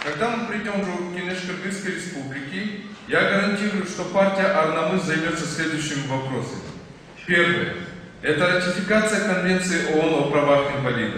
Когда мы придем в Кыргызской республики, я гарантирую, что партия Арнамыс займется следующими вопросами. Первое. Это ратификация Конвенции ООН о правах инвалидов.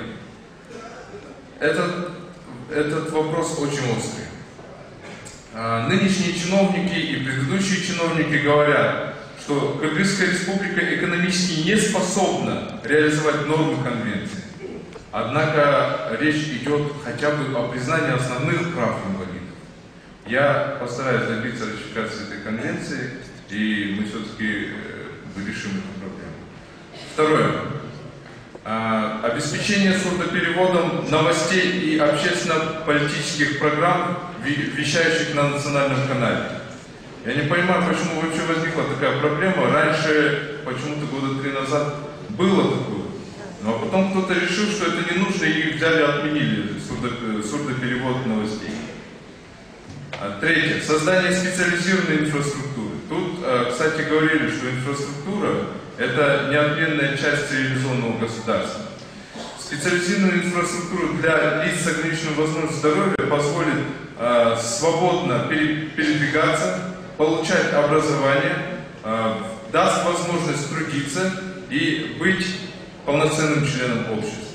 Этот вопрос очень острый. Нынешние чиновники и предыдущие чиновники говорят, что Кыргызская республика экономически не способна реализовать нормы Конвенции. Однако речь идет хотя бы о признании основных прав инвалидов. Я постараюсь добиться ратификации этой конвенции, и мы все-таки решим эту проблему. Второе. Обеспечение сурдопереводом новостей и общественно-политических программ, вещающих на национальном канале. Я не понимаю, почему вообще возникла такая проблема. Раньше, почему-то года 3 назад, было такое. Но потом кто-то решил, что это не нужно, и взяли, отменили сурдоперевод новостей. Третье. Создание специализированной инфраструктуры. Тут, кстати, говорили, что инфраструктура – это неотменная часть цивилизованного государства. Специализированная инфраструктура для лиц с ограниченной возможностью здоровья позволит свободно передвигаться, получать образование, даст возможность трудиться и быть полноценным членом общества.